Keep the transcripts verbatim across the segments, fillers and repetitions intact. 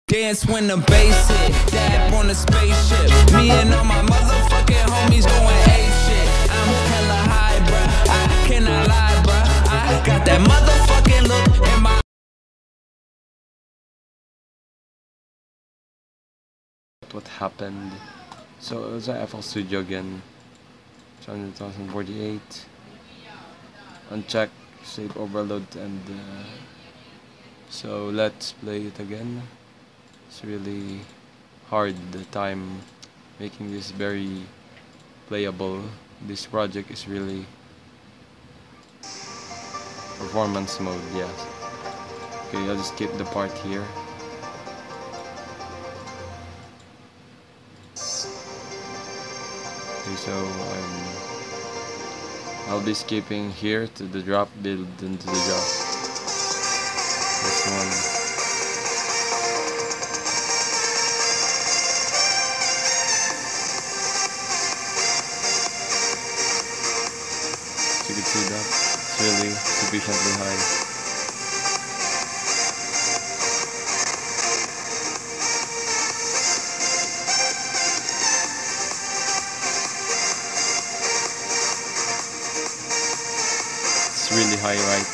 Dance when the bass hit, dab on the spaceship. Me and all my motherfucking homies going ape shit. I'm hella high, bruh, I cannot lie, bruh. I got that motherfucking look in my... What happened? So it was an F L Studio again. two thousand forty-eight. Uncheck, save overload, and uh, so let's play it again. It's really hard the time making this very playable. This project is really performance mode, yes. Okay, I'll just skip the part here. Okay, so um, I'll be skipping here to the drop, build into the drop. This one. You can see that it's really sufficiently high. It's really high, right?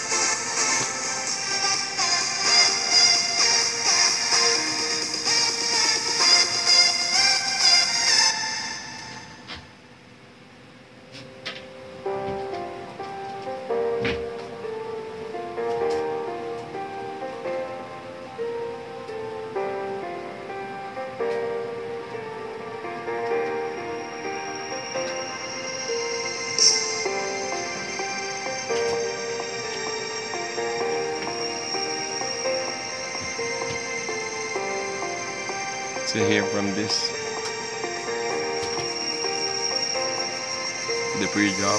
To hear from this, the pre-drop.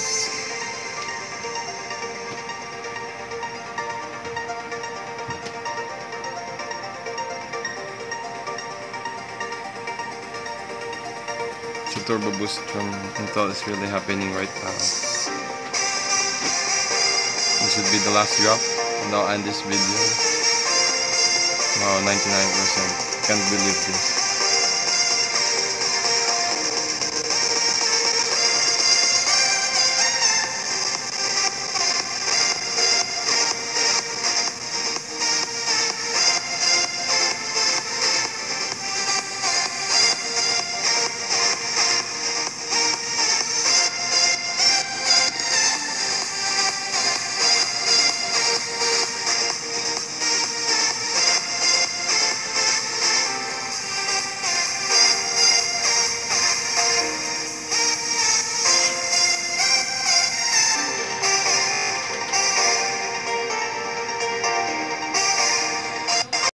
The turbo boost from Intel is really happening right now. This would be the last drop, and I'll end this video. Wow, ninety-nine percent. Can't believe this.